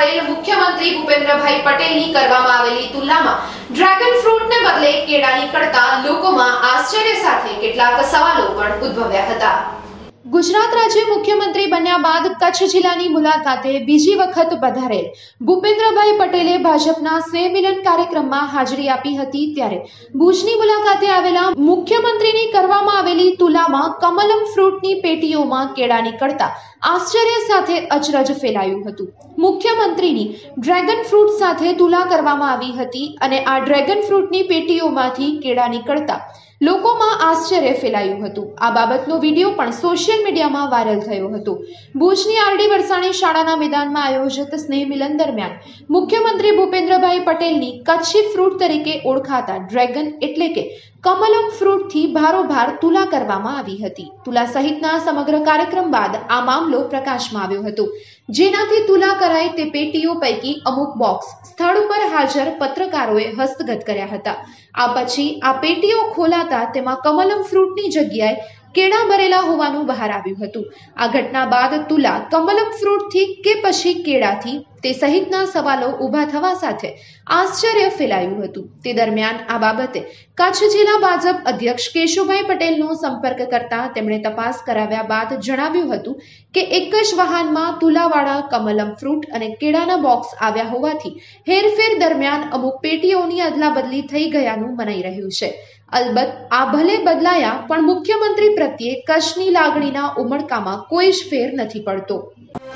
પધારેલ મુખ્યમંત્રી ભૂપેન્દ્રભાઈ પટેલની કરવામાં આવેલી તુલનામાં ડ્રેગન ફ્રૂટને બદલે કેળા નીકળતા લોકોમાં આશ્ચર્ય સાથે કેટલાક સવાલો પણ ઉદ્ભવ્યા હતા। ગુજરાત રાજ્ય મુખ્યમંત્રી બન્યા બાદ કચ્છ જિલ્લાની મુલાકાતે બીજી વખત પધારેલ ભૂપેન્દ્રભાઈ પટેલે ભાજપના સ્નેહ મિલન કાર્યક્રમમાં હાજરી આપી હતી। ત્યારે ભુજની મુલાકાતે આવેલા મુખ્યમંત્રીની કરવામાં આવેલી તુલામાં કમલમ ફ્રૂટની પેટીઓમાં કેળા નીકળતા આશ્ચર્ય સાથે અચરજ ફેલાયું હતું। મુખ્યમંત્રીની ડ્રેગન ફ્રૂટ સાથે તુલા કરવામાં આવી હતી અને આ ડ્રેગન ફ્રૂટની પેટીઓમાંથી કેળા નીકળતા લોકોમાં આશ્ચર્ય ફેલાયું હતું। આ બાબતનો વિડીયો પણ સોશિયલ મીડિયામાં વાયરલ થયો હતો। ભુજની આરડી વરસાણી શાળાના મેદાનમાં આયોજિત સ્નેહ મિલન દરમિયાન મુખ્યમંત્રી ભૂપેન્દ્રભાઈ પટેલની કચ્છી ફ્રૂટ તરીકે ઓળખાતા ડ્રેગન એટલે કે કમલમ ફ્રૂટથી ભારોભાર તુલા કરવામાં આવી હતી। તુલા સહિતના સમગ્ર કાર્યક્રમ બાદ આ મામલો પ્રકાશમાં આવ્યો હતો, જેનાથી તુલા કરાય તે પેટીઓ પૈકી અમુક બોક્સ સ્થળ પર હાજર પત્રકારોએ હસ્તગત કર્યા હતા। આ પછી આ પેટીઓ ખોલાતા તેમાં કમલમ ફ્રૂટની જગ્યાએ કેળા ભરેલા હોવાનું બહાર આવ્યું હતું। આ ઘટના બાદ તુલા કમલમ ફ્રૂટથી કે પછી કેળાથી તે સહિતના સવાલો ઊભા થવા સાથે આશ્ચર્ય ફેલાયું હતું। તે દરમિયાન આ બાબતે કચ્છ જિલ્લા ભાજપ અધ્યક્ષ કેશુભાઈ પટેલનો સંપર્ક કરતા તેમણે તપાસ કરાવ્યા બાદ જણાવ્યું હતું કે એક જ વાહનમાં તુલાવાળા કમલમ ફ્રૂટ અને કેળાના બોક્સ આવ્યા હોવાથી હેરફેર દરમિયાન અમુક પેટીઓની અદલાબદલી થઈ ગયાનું મનાઈ રહ્યું છે। અલબત્ત આ ભલે બદલાયા પણ મુખ્યમંત્રી પ્રત્યે કચ્છની લાગણીના ઉમળકામાં કોઈ જ ફેર નથી પડતો।